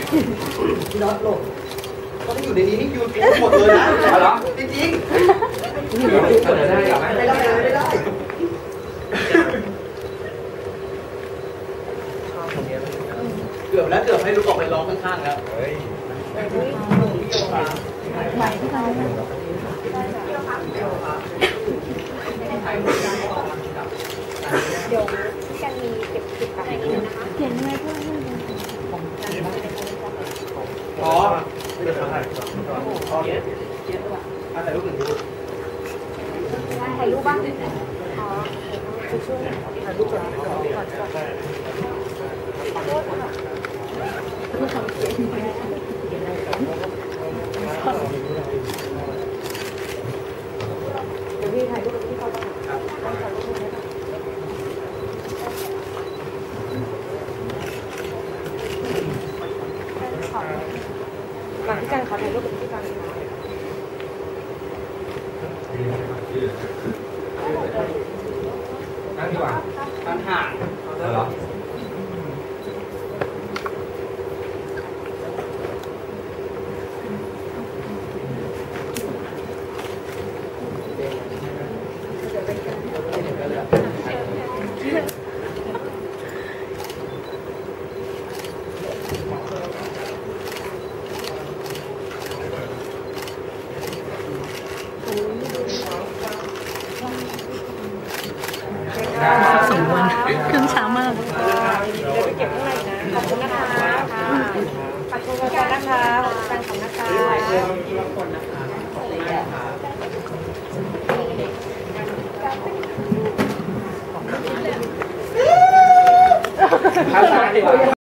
พี่น็อตหลบก็ไม่อยู่ในนี้นี่ยูนหมดเลยนะเหรอจริงๆได้หรอไม่ได้เกือบแล้วเกือบให้ลุกออกไปร้องข้างๆแล้วเฮ้ยเดี๋ยวพี่กันมีเก็บอะไรนี้นะคะเขียนไว้เพื่อให้อ๋อเดี๋ยวถ่ายถ่ายรูปหนึ่งรูปถ่ายรูปบ้างอ๋อช่วยถ่ายรูปก่อนเดี๋ยวพี่ถ่ายรูปที่เขาต้องถ่ายรูปให้หลังที่การขอถ่ายรูปกับพี่การนั่งดีกว่านั่งห่างเหรอสมบูรณ์เครื่องช้ามากเดี๋ยวไปเก็บข้างในนะขอบคุณนะคะขอบคุณกันนะคะขอบคุณนะคะภาษาดีกว่า